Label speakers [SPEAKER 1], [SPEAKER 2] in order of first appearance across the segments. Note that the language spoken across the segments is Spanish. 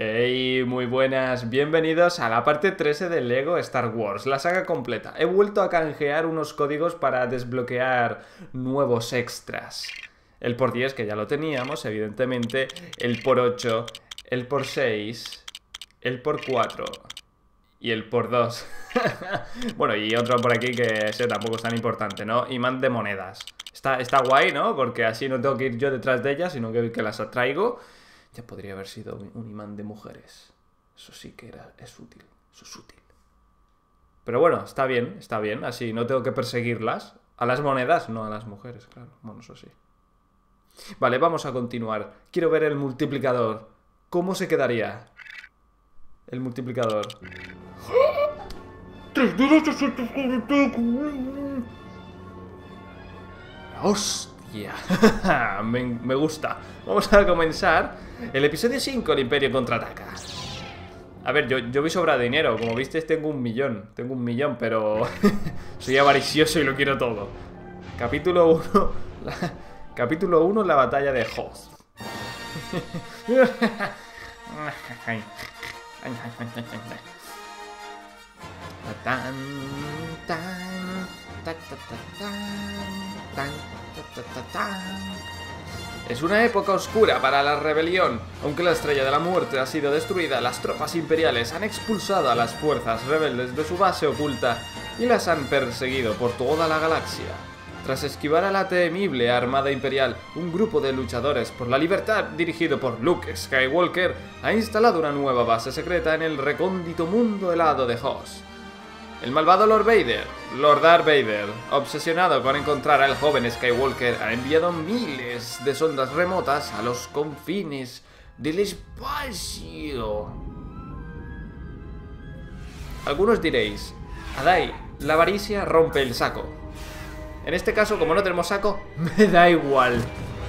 [SPEAKER 1] Hey, muy buenas, bienvenidos a la parte 13 de Lego Star Wars, la saga completa. He vuelto a canjear unos códigos para desbloquear nuevos extras. El por 10 que ya lo teníamos, evidentemente, el por 8, el por 6, el por 4 y el por 2. Bueno, y otro por aquí que ese tampoco es tan importante, ¿no? Imán de monedas. Está guay, ¿no? Porque así no tengo que ir yo detrás de ellas, sino que las atraigo. Ya podría haber sido un imán de mujeres. Eso sí que es útil. Eso es útil. Pero bueno, está bien. Así no tengo que perseguirlas. A las monedas, no a las mujeres, claro. Bueno, eso sí. Vale, vamos a continuar. Quiero ver el multiplicador. ¿Cómo se quedaría el multiplicador? ¡Hostia! me gusta. Vamos a comenzar el episodio 5, el Imperio contraataca. A ver, yo voy sobra de dinero. Como visteis, tengo un millón. Tengo un millón, pero soy avaricioso y lo quiero todo. Capítulo 1. Capítulo 1, la batalla de Hoth. Es una época oscura para la rebelión. Aunque la Estrella de la Muerte ha sido destruida, las tropas imperiales han expulsado a las fuerzas rebeldes de su base oculta y las han perseguido por toda la galaxia. Tras esquivar a la temible Armada Imperial, un grupo de luchadores por la libertad dirigido por Luke Skywalker ha instalado una nueva base secreta en el recóndito mundo helado de Hoth. El malvado Lord Darth Vader, obsesionado con encontrar al joven Skywalker, ha enviado miles de sondas remotas a los confines del espacio. Algunos diréis, Adai, la avaricia rompe el saco. En este caso, como no tenemos saco, me da igual.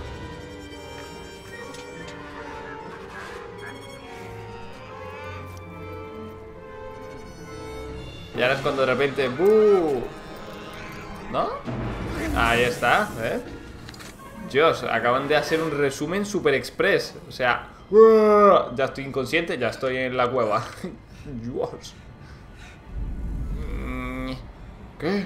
[SPEAKER 1] Y ahora es cuando de repente... ¡buh! ¿No? Ahí está, ¿eh? Dios, acaban de hacer un resumen super express. O sea... ya estoy inconsciente, ya estoy en la cueva. Dios. ¿Qué?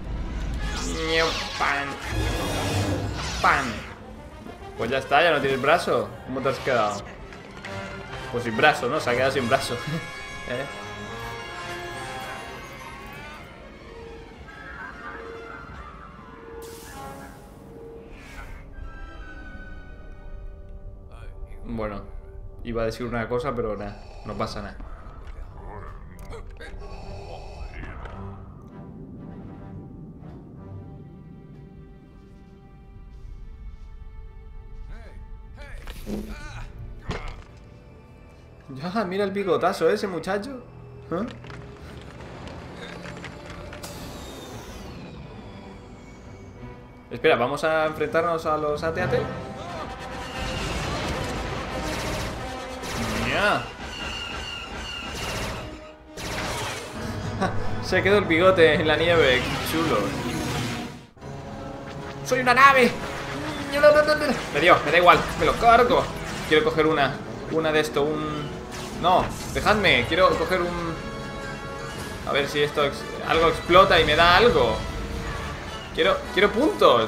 [SPEAKER 1] Pan. Pan. Pues ya está, ya no tienes brazo. ¿Cómo te has quedado? Pues sin brazo, ¿no? Se ha quedado sin brazo. ¿Eh? Bueno, iba a decir una cosa, pero nada, no pasa nada. Ya, mira el bigotazo ese muchacho. ¿Eh? Espera, vamos a enfrentarnos a los AT-AT. ¡Ya! Se quedó el bigote en la nieve. Qué chulo. ¡Soy una nave! Me da igual, me lo cargo. Quiero coger una de esto, No, dejadme, quiero coger un... A ver si esto algo explota y me da algo. Quiero puntos.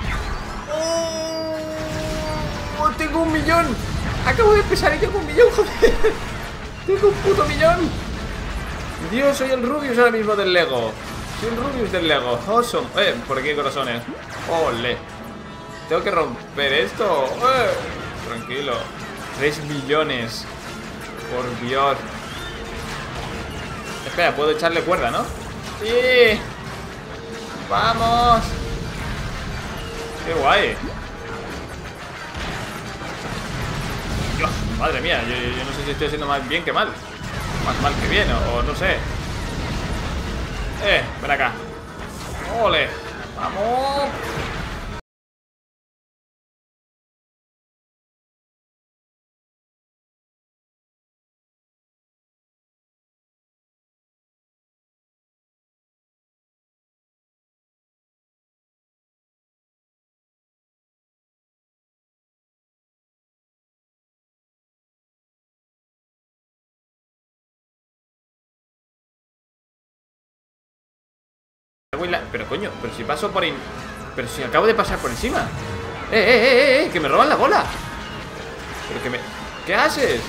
[SPEAKER 1] ¡Oh! ¡Tengo un millón! Acabo de empezar y tengo un millón, joder. Tengo un puto millón. Dios, soy el Rubius ahora mismo del Lego. Soy el Rubius del Lego. Awesome. Por aquí hay corazones. Ole. Tengo que romper esto. Tranquilo. 3 millones. Por Dios. Espera, puedo echarle cuerda, ¿no? ¡Sí! ¡Vamos! ¡Qué guay! Dios, madre mía, yo no sé si estoy haciendo más bien que mal. Más mal que bien, o no sé. Ven acá. ¡Ole! ¡Vamos! Pero coño, pero si paso por... Pero si acabo de pasar por encima. Que me roban la bola. Pero que me... ¿Qué haces?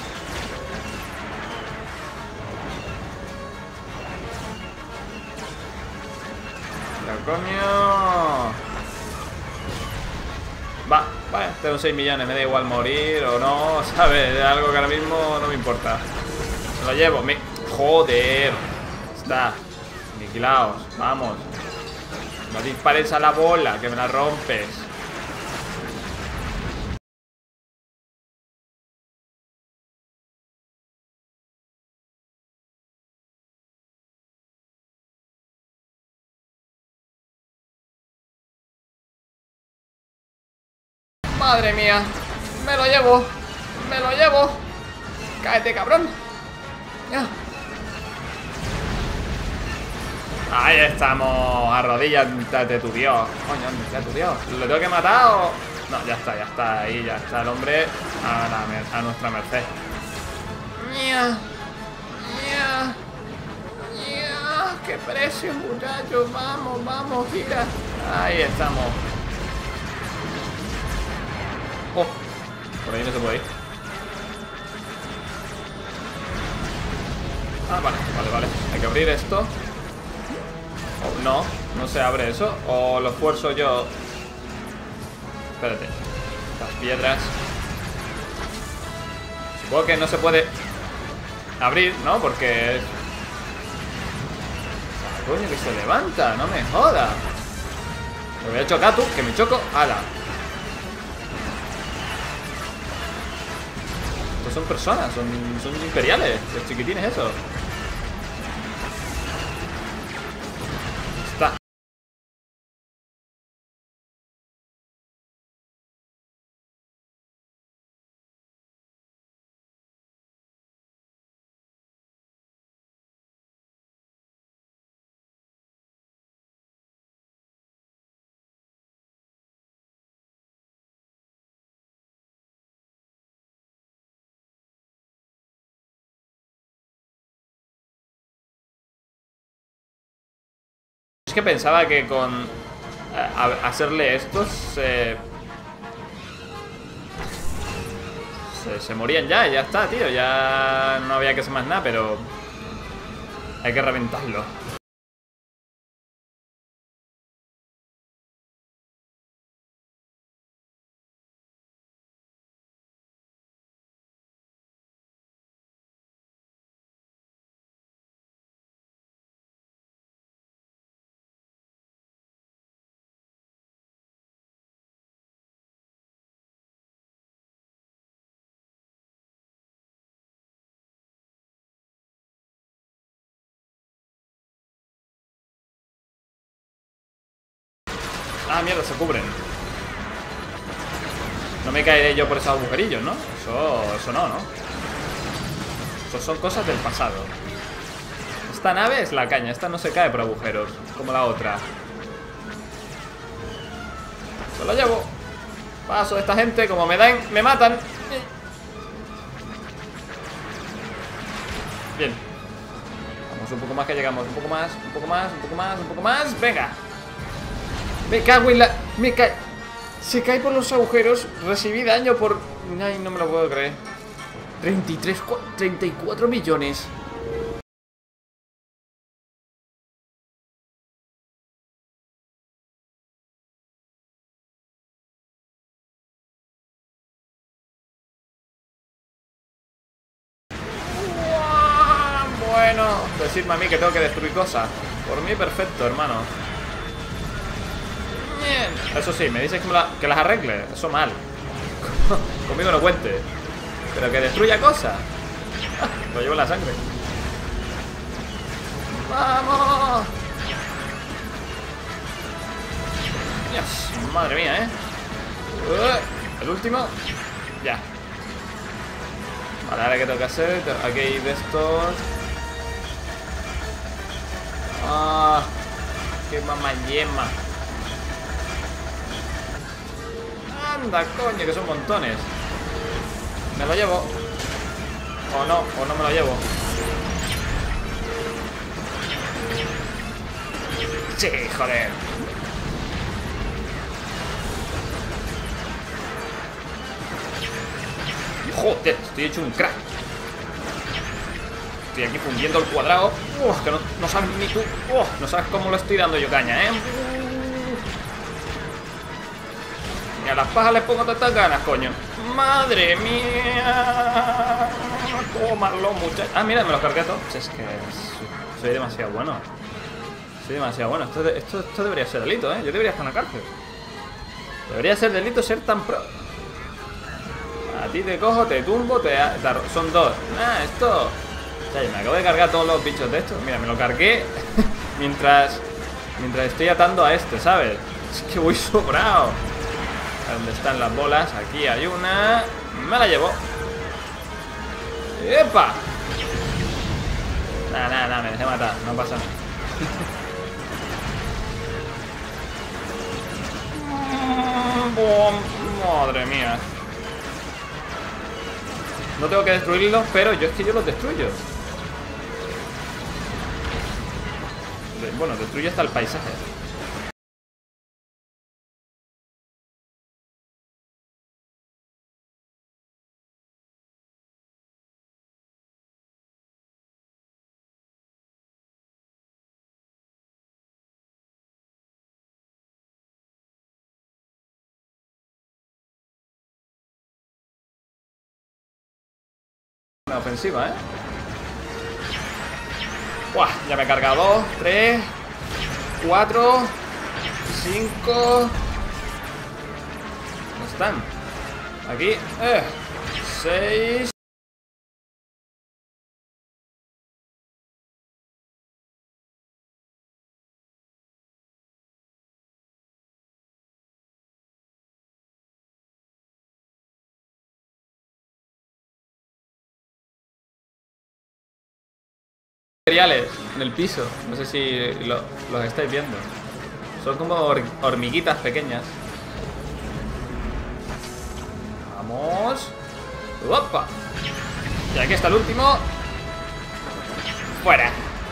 [SPEAKER 1] Pero coño. Vale, tengo 6 millones, me da igual morir o no, ¿sabes? Es algo que ahora mismo no me importa. Me lo llevo, Joder. Está. Aniquilaos, vamos. No dispares a la bola, que me la rompes. Madre mía. Me lo llevo. Me lo llevo. Cáete, cabrón. Ya. Ahí estamos. Arrodíllate tu Dios. Coño, ¿dónde está tu Dios? ¿Lo tengo que matar o...? No, ya está. Ahí ya está el hombre a nuestra merced. ¡Qué precio, muchachos! Vamos, gira. Ahí estamos. Oh, por ahí no se puede ir. Ah, vale. Hay que abrir esto. Oh, no se abre eso. O lo esfuerzo yo. Espérate. Las piedras. Supongo que no se puede abrir, ¿no? Porque es... Coño, que se levanta, no me joda. Me voy a chocar tú, que me choco. ¡Hala! Estos son personas, son imperiales. Los chiquitines esos. Está. Es que pensaba que con hacerle esto se morían ya está, tío. Ya no había que hacer más nada, pero hay que reventarlo. Ah, mierda, se cubren. No me caeré yo por esos agujerillos, ¿no? Eso no, ¿no? Eso son cosas del pasado. Esta nave es la caña. Esta no se cae por agujeros, como la otra. Se lo llevo. Paso de esta gente, como me dan, me matan. Bien. Vamos un poco más, que llegamos. Un poco más. Venga. Me cago en la... Se cae por los agujeros. Recibí daño por... Ay, no me lo puedo creer. 34 millones. Bueno, decirme a mí que tengo que destruir cosas. Por mí, perfecto, hermano. Eso sí, me dices que las arregle. Eso mal. Conmigo no cuente. Pero que destruya cosas. Lo llevo en la sangre. ¡Vamos! Dios, madre mía, ¿eh? El último. Ya. Vale, ahora ¿qué tengo que hacer? Aquí hay de estos. Ah, qué mamayema. Anda, coño, que son montones. Me lo llevo. O no me lo llevo. Sí, joder. Joder, estoy hecho un crack. Estoy aquí fundiendo el cuadrado. Que no sabes ni tú. No sabes cómo lo estoy dando yo caña, ¿eh? Y a las pajas les pongo tantas ganas, coño. ¡Madre mía! Tómalo, muchachos. Ah, mira, me los cargué todos. Es que soy demasiado bueno. Soy demasiado bueno. Esto debería ser delito, ¿eh? Yo debería estar en la cárcel. Debería ser delito ser tan pro. A ti te cojo, te tumbo, son dos. Ah, esto. O sea, me acabo de cargar todos los bichos de estos. Mira, me lo cargué mientras estoy atando a este, ¿sabes? Es que voy sobrado. ¿Dónde están las bolas? Aquí hay una. Me la llevo. ¡Epa! Nada, me dejé matar. No pasa nada. Madre mía. No tengo que destruirlos, pero es que yo los destruyo. Bueno, destruyo hasta el paisaje. Una ofensiva, ¿eh? ¡Buah! Ya me he cargado 2, 3, 4, 5. ¿Dónde están? Aquí, 6. Materiales en el piso. No sé si los estáis viendo. Son como hormiguitas pequeñas. Vamos. ¡Opa! Y aquí está el último. ¡Fuera!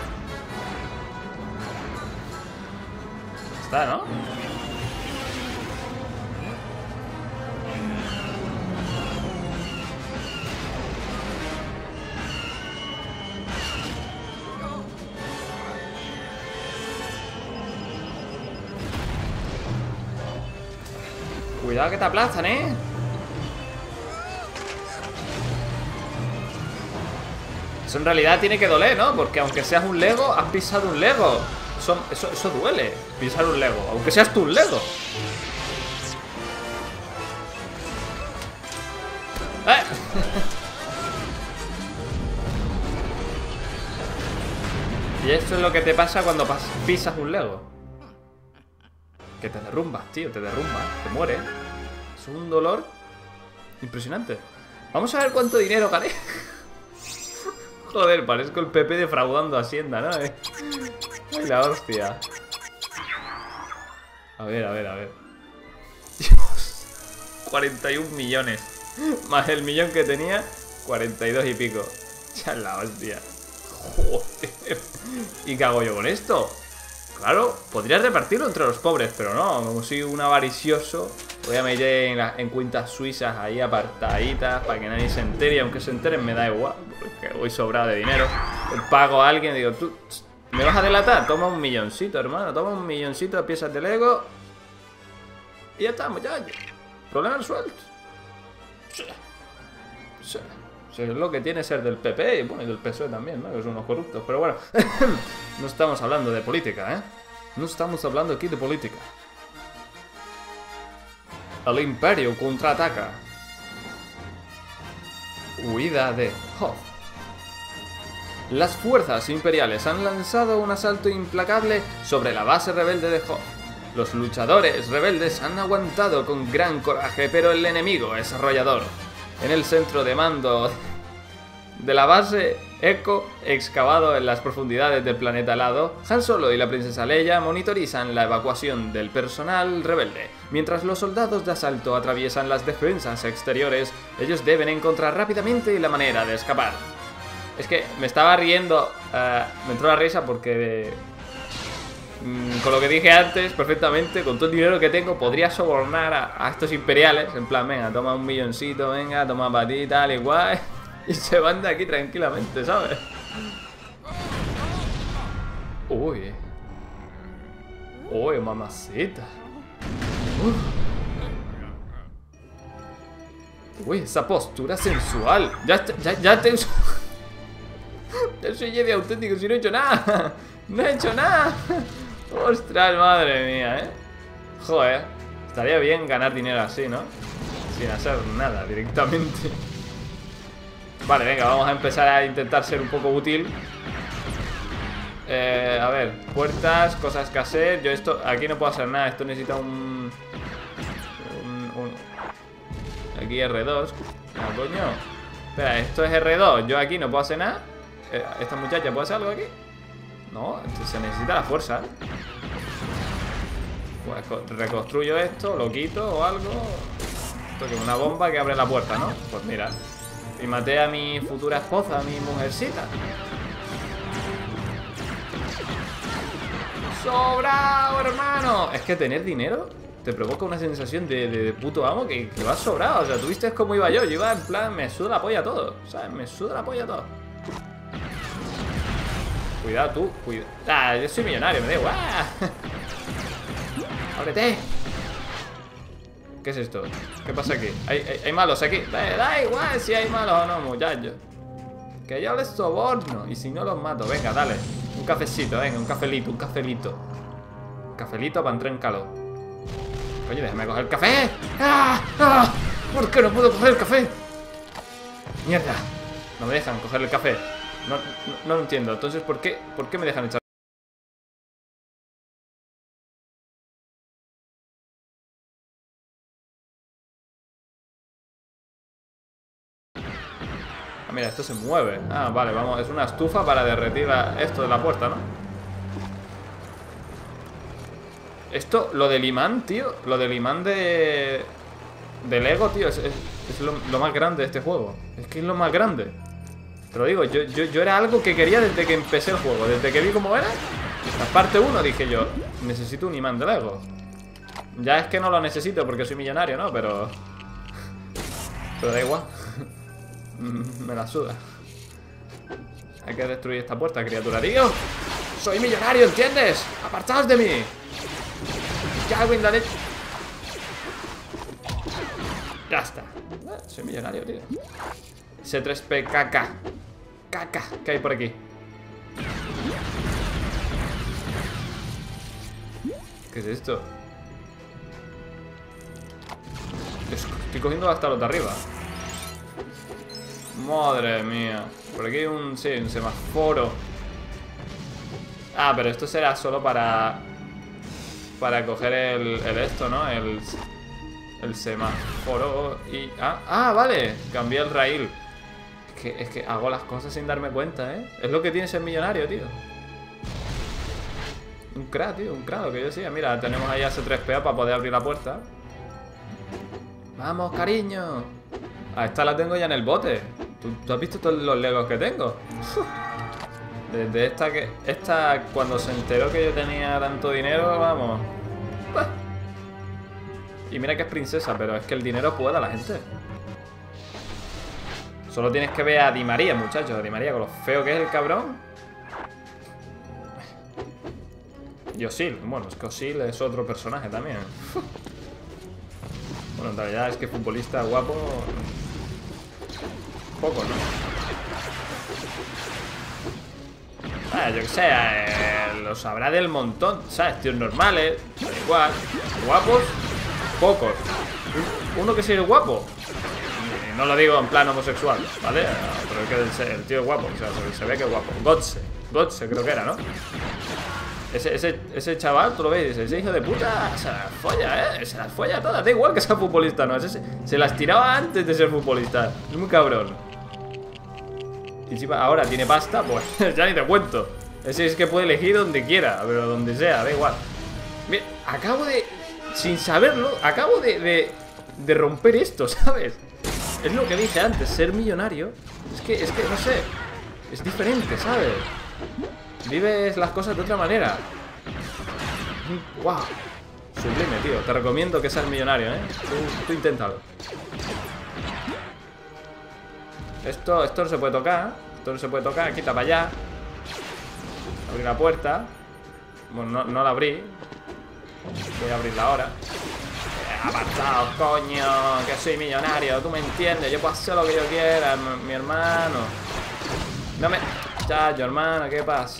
[SPEAKER 1] Está, ¿no? Cuidado que te aplastan, ¿eh? Eso en realidad tiene que doler, ¿no? Porque aunque seas un Lego, has pisado un Lego. Eso duele, pisar un Lego. Aunque seas tú un Lego. Y esto es lo que te pasa cuando pisas un Lego. Que te derrumbas, tío, te derrumbas, te mueres. Es un dolor impresionante. Vamos a ver cuánto dinero gané. Joder, parezco el PP defraudando a Hacienda, ¿no? Ay, la hostia. A ver. Dios. 41 millones. Más el millón que tenía, 42 y pico. Ya la hostia. Joder. ¿Y qué hago yo con esto? Claro, podría repartirlo entre los pobres, pero no, como soy un avaricioso, voy a meter en cuentas suizas ahí apartaditas para que nadie se entere, y aunque se enteren me da igual, porque voy sobrado de dinero. Pago a alguien y digo, ¿tú me vas a delatar? Toma un milloncito, hermano, toma un milloncito de piezas de Lego y ya estamos, ya. Problema resuelto. Sí. Es lo que tiene ser del PP y bueno, y del PSOE también, ¿no? Que son unos corruptos, pero bueno. No estamos hablando de política, ¿eh? No estamos hablando aquí de política. El Imperio contraataca. Huida de Hoth. Las fuerzas imperiales han lanzado un asalto implacable sobre la base rebelde de Hoth. Los luchadores rebeldes han aguantado con gran coraje, pero el enemigo es arrollador. En el centro de mando de la base Echo, excavado en las profundidades del planeta helado, Han Solo y la princesa Leia monitorizan la evacuación del personal rebelde. Mientras los soldados de asalto atraviesan las defensas exteriores, ellos deben encontrar rápidamente la manera de escapar. Es que me estaba riendo, me entró la risa porque Con lo que dije antes, perfectamente, con todo el dinero que tengo, podría sobornar a estos imperiales. En plan, venga, toma un milloncito, venga, toma para ti, tal, igual. Y se van de aquí tranquilamente, ¿sabes? Uy. Uy, mamacita. Uy, esa postura sensual. Ya te... Yo soy Jedi auténtico, si no he hecho nada. No he hecho nada. Ostras, madre mía, Joder, estaría bien ganar dinero así, ¿no? Sin hacer nada, directamente. Vale, venga, vamos a empezar a intentar ser un poco útil. A ver, puertas, cosas que hacer. Yo esto, aquí no puedo hacer nada. Esto necesita aquí R2. Ah, coño. Espera, esto es R2. Yo aquí no puedo hacer nada. ¿Esta muchacha puede hacer algo aquí? No, entonces se necesita la fuerza. Pues reconstruyo esto, lo quito o algo. Esto que es una bomba que abre la puerta, ¿no? Pues mira. Y maté a mi futura esposa, a mi mujercita. ¡Sobrado, hermano! Es que tener dinero te provoca una sensación de puto amo que vas sobrado. O sea, tú viste cómo iba yo. Yo iba en plan, me suda la polla todo. ¿Sabes? Me suda la polla todo. Cuidado tú, cuidado. Ah, yo soy millonario, me da igual. ¡Ábrete! ¿Qué es esto? ¿Qué pasa aquí? ¿Hay malos aquí? Da igual si hay malos o no, muchachos. Que yo les soborno. Y si no los mato, venga, dale. Un cafecito, venga, un cafelito, un cafelito. Cafelito para entrar en calor. Oye, déjame coger el café. ¡Ah! ¡Ah! ¿Por qué no puedo coger el café? Mierda. No me dejan coger el café. No lo entiendo. Entonces, ¿por qué me dejan echar? Ah, mira, esto se mueve. Ah, vale, vamos. Es una estufa para derretir esto de la puerta, ¿no? Esto, lo del imán, tío. Lo del imán de Lego, tío. Es lo más grande de este juego. Es que es lo más grande. Te lo digo, yo era algo que quería desde que empecé el juego. Desde que vi cómo era la parte 1 dije yo, necesito un imán de Lego. Ya es que no lo necesito porque soy millonario, ¿no? Pero da igual. Me la suda. Hay que destruir esta puerta, criatura. ¡Tío! ¡Soy millonario, ¿entiendes? ¡Apartaos de mí! ¡Ya, Windale! Ya está. Soy millonario, tío. C3P caca. Caca. ¿Qué hay por aquí? ¿Qué es esto? Estoy cogiendo hasta los de arriba. Madre mía. Por aquí hay un semáforo. Ah, pero esto será solo para coger el esto, ¿no? El semáforo y... vale. Cambié el rail. Es que hago las cosas sin darme cuenta, ¿eh? Es lo que tiene ser millonario, tío. Un crack, tío. Un crack, lo que yo decía. Mira, tenemos ahí a C3PO para poder abrir la puerta. Vamos, cariño. A esta la tengo ya en el bote. ¿Tú has visto todos los legos que tengo? Desde esta cuando se enteró que yo tenía tanto dinero, vamos. Y mira que es princesa, pero es que el dinero puede a la gente. Solo tienes que ver a Di María, muchachos. A Di María, con lo feo que es el cabrón. Y Osil. Bueno, es que Osil es otro personaje también. Bueno, en realidad es que futbolista guapo... poco, ¿no? Yo que sé, lo sabrá del montón, ¿sabes? Tíos normales, da igual. Guapos, pocos. Uno que sea guapo. No lo digo en plan homosexual, ¿vale? Pero es que el tío es guapo, o sea, se ve que es guapo. Gotze creo que era, ¿no? Ese chaval, tú lo ves, ese hijo de puta se las folla, se las folla todas. Da igual que sea futbolista, ¿no? Se las tiraba antes de ser futbolista. Es muy cabrón. Y si ahora tiene pasta, pues ya ni te cuento. Ese es que puede elegir donde quiera, pero donde sea, da igual. Mira, acabo de... sin saberlo, acabo de romper esto, ¿sabes? Es lo que dije antes, ser millonario es que no sé, es diferente, ¿sabes? Vives las cosas de otra manera. ¡Wow! Sublime, tío. Te recomiendo que seas millonario, ¿eh? Tú inténtalo. Esto no se puede tocar. Esto no se puede tocar. Quita para allá. Abrir la puerta. Bueno, no la abrí. Voy a abrirla ahora. Apartaos, coño. Que soy millonario. Tú me entiendes. Yo puedo hacer lo que yo quiera, mi hermano. No me... Chacho, hermano, ¿qué pasa?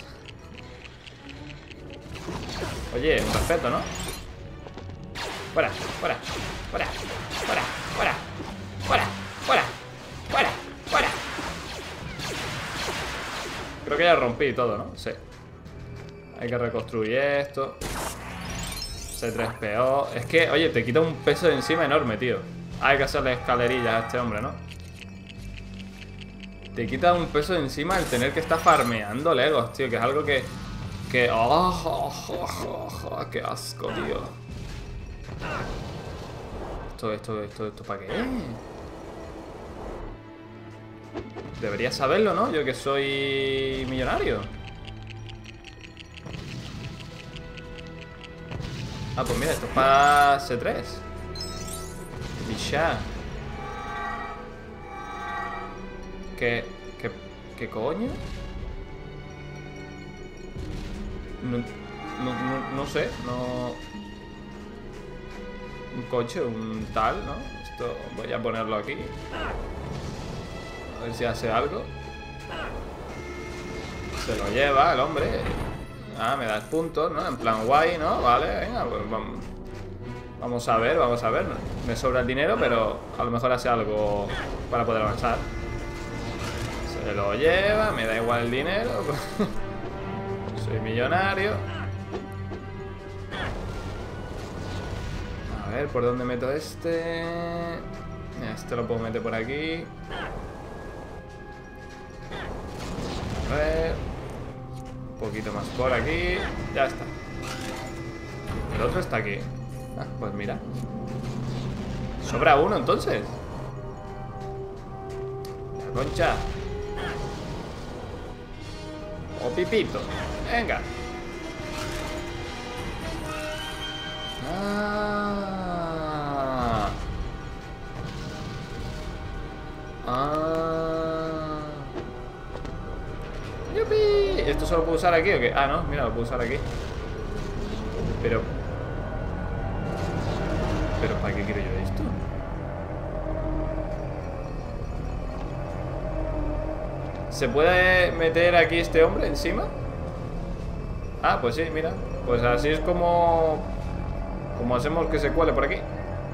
[SPEAKER 1] Oye, un respeto, ¿no? Fuera, fuera, fuera, fuera, fuera, fuera, fuera, fuera, fuera. Creo que ya rompí todo, ¿no? Sí. Hay que reconstruir esto. C3PO. Es que, oye, te quita un peso de encima enorme, tío. Hay que hacerle escalerillas a este hombre, ¿no? Te quita un peso de encima el tener que estar farmeando Legos, tío. Que es algo que... ¡Qué asco, tío! ¿Esto para qué? Debería saberlo, ¿no? Yo que soy millonario. Ah, pues mira, esto es para C3. Y ya. ¿Qué coño? No sé, no... Un coche, un tal, ¿no? Esto voy a ponerlo aquí. A ver si hace algo. Se lo lleva el hombre. Ah, me das puntos, ¿no? En plan guay, ¿no? Vale, venga, pues vamos a ver, vamos a ver. Me sobra el dinero, pero a lo mejor hace algo para poder avanzar. Se lo lleva, me da igual el dinero. Soy millonario. A ver, ¿por dónde meto este? Este lo puedo meter por aquí. A ver. Un poquito más por aquí. Ya está. El otro está aquí. Ah, pues mira. Sobra uno entonces. La concha. O Pipito. Venga. ¡Yupi! ¿Esto solo puedo usar aquí o qué? Ah, no, mira, lo puedo usar aquí. Pero ¿para qué quiero yo esto? ¿Se puede meter aquí este hombre encima? Ah, pues sí, mira. Pues así es como hacemos que se cuele por aquí.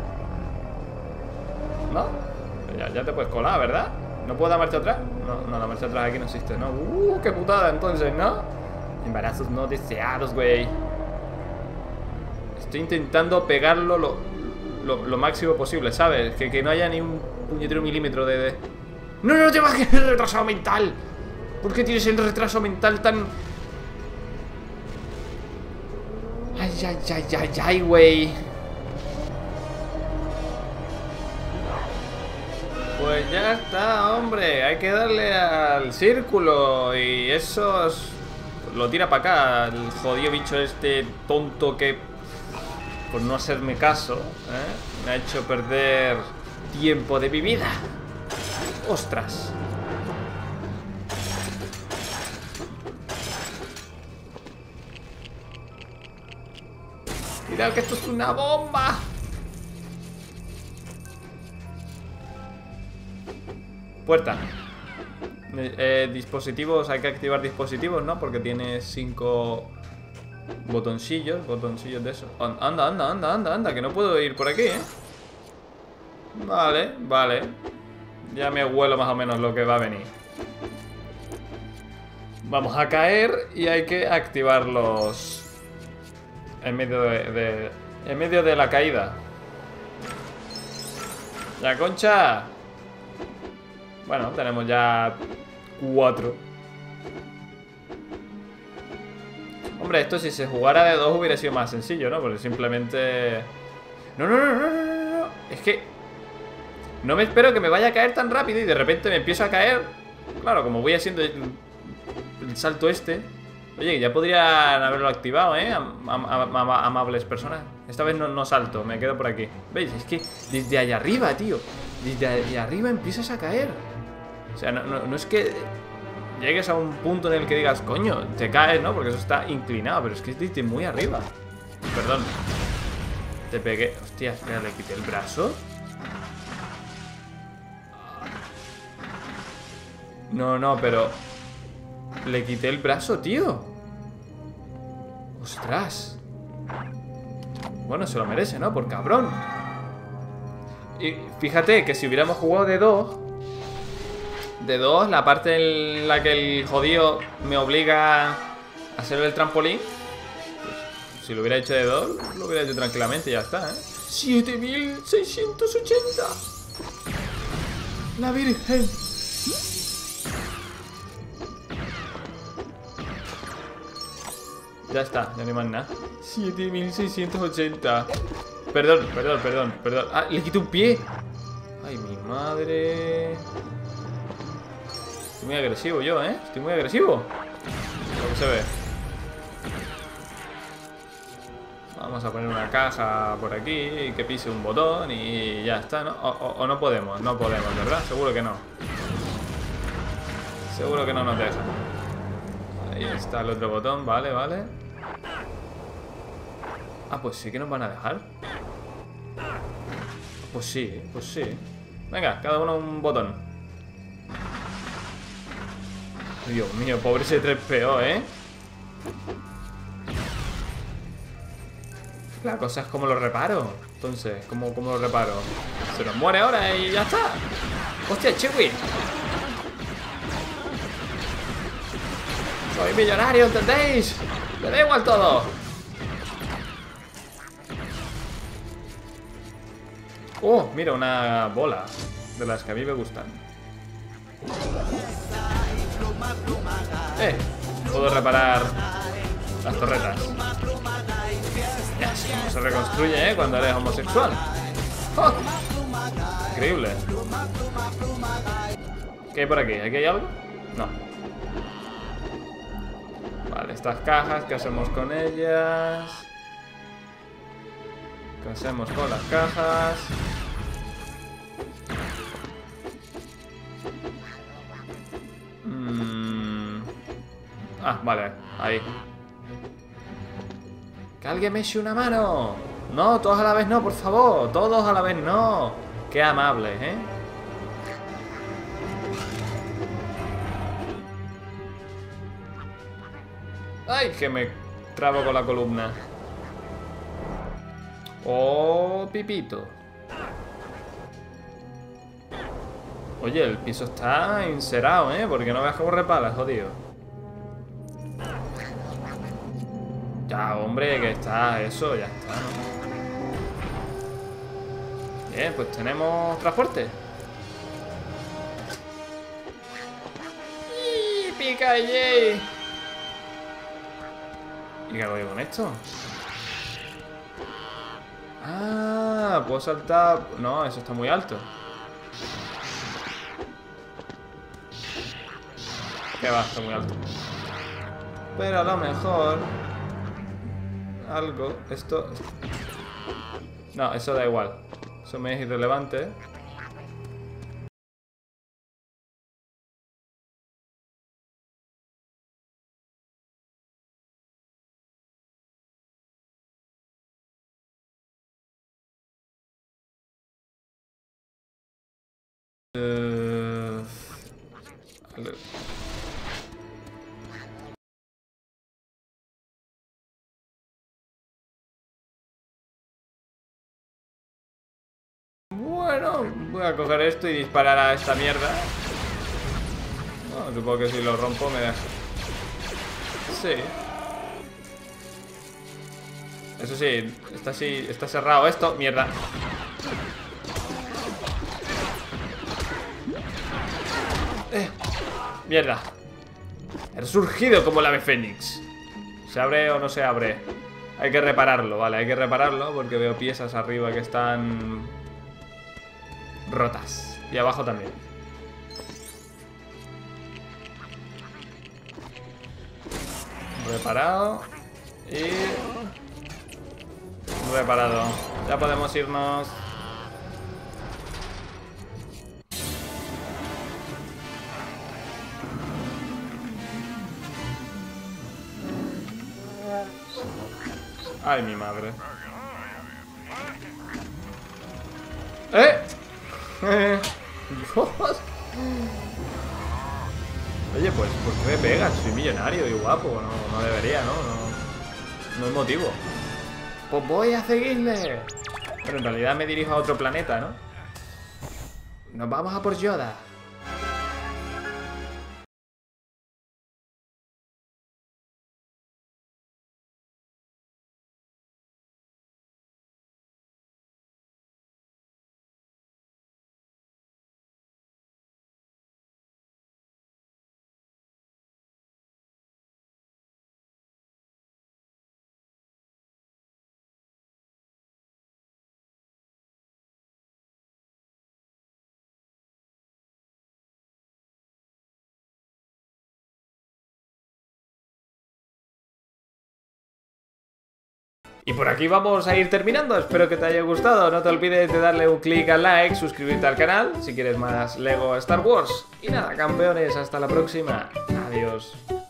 [SPEAKER 1] ¿No? Ya te puedes colar, ¿verdad? ¿No puedo dar marcha atrás? No, la marcha atrás aquí no existe, ¿no? ¡Qué putada entonces!, ¿no? Embarazos no deseados, güey. Estoy intentando pegarlo lo máximo posible, ¿sabes? Que no haya ni un puñetero milímetro de... ¡No te bajes el retraso mental! ¿Por qué tienes el retraso mental tan...? Ay, güey. Pues ya está, hombre. Hay que darle al círculo. Y eso lo tira para acá. El jodido bicho este tonto que, por no hacerme caso, me ha hecho perder tiempo de mi vida. ¡Ostras! Mirad que esto es una bomba. Puerta. Dispositivos, hay que activar dispositivos, ¿no? Porque tiene 5 botoncillos de esos. Anda, que no puedo ir por aquí, ¿eh? Vale. Ya me huelo más o menos lo que va a venir. Vamos a caer y hay que activarlos en medio de la caída. Ya, concha. Bueno, tenemos ya 4. Hombre, esto si se jugara de 2 hubiera sido más sencillo, ¿no? Porque simplemente... No. Es que no me espero que me vaya a caer tan rápido y de repente me empiezo a caer. Claro, como voy haciendo el salto este, Oye, ya podrían haberlo activado, ¿eh? Amables personas. Esta vez no salto, me quedo por aquí. ¿Veis? Es que desde allá arriba, tío. Desde allá arriba empiezas a caer. O sea, no es que llegues a un punto en el que digas, coño, te caes, ¿no? Porque eso está inclinado, pero es que es desde muy arriba. Perdón. Te pegué. Hostia, espera, le quité el brazo. No, pero... Le quité el brazo, tío. Ostras. Bueno, se lo merece, ¿no? Por cabrón. Y fíjate que si hubiéramos jugado de dos, la parte en la que el jodido me obliga a hacer el trampolín, pues, si lo hubiera hecho de dos, lo hubiera hecho tranquilamente y ya está, ¿eh? 7680. La Virgen. Ya está, ya no hay más nada. 7680. Perdón. Ah, le quité un pie. Ay, mi madre. Estoy muy agresivo yo, ¿eh? Estoy muy agresivo. Lo que se ve. Vamos a poner una caja por aquí que pise un botón y ya está, ¿no? O no podemos, ¿verdad? Seguro que no. Seguro que no nos deja. Ahí está el otro botón, vale. Ah, pues sí que nos van a dejar. Pues sí. Venga, cada uno un botón. Dios mío, pobre ese 3PO, ¿eh? La cosa es cómo lo reparo. Entonces, ¿cómo lo reparo? Se nos muere ahora y ya está. ¡Hostia, Chewie! Soy millonario, ¿entendéis? Me da igual todo. Oh, mira, una bola de las que a mí me gustan. Puedo reparar las torretas. Yes, se reconstruye, cuando eres homosexual. ¡Oh! Increíble. ¿Qué hay por aquí? ¿Aquí hay algo? No. Vale, estas cajas, ¿qué hacemos con ellas? ¿Qué hacemos con las cajas? Ah, vale, ahí. ¡Que alguien me eche una mano! No, todos a la vez no, por favor. Todos a la vez no. Qué amables, ¿eh? ¡Ay, que me trabo con la columna! ¡Oh, pipito! Oye, el piso está encerado, ¿eh? Porque no veas cómo repala, jodido. Ya, hombre, que está eso, ya está, ¿no? Bien, pues tenemos transporte. ¡Y pica y qué hago yo con esto? Ah, puedo saltar. No, eso está muy alto. Que va, está muy alto. Pero a lo mejor algo, esto... No, eso da igual. Eso me es irrelevante. Bueno, voy a coger esto y disparar a esta mierda. No, supongo que si lo rompo me da... Sí. Eso sí, está cerrado esto. Mierda. Mierda. He resurgido como el ave fénix. ¿Se abre o no se abre? Hay que repararlo, vale, hay que repararlo porque veo piezas arriba que están rotas. Y abajo también. Reparado. Y... reparado. Ya podemos irnos. Ay, mi madre. Dios. Oye, pues, ¿por qué me pegas? Soy millonario y guapo. No debería, ¿no? No hay motivo. Pues voy a seguirle. Pero en realidad me dirijo a otro planeta, ¿no? Nos vamos a por Yoda. Y por aquí vamos a ir terminando, espero que te haya gustado, no te olvides de darle un clic al like, suscribirte al canal si quieres más LEGO Star Wars. Y nada, campeones, hasta la próxima, adiós.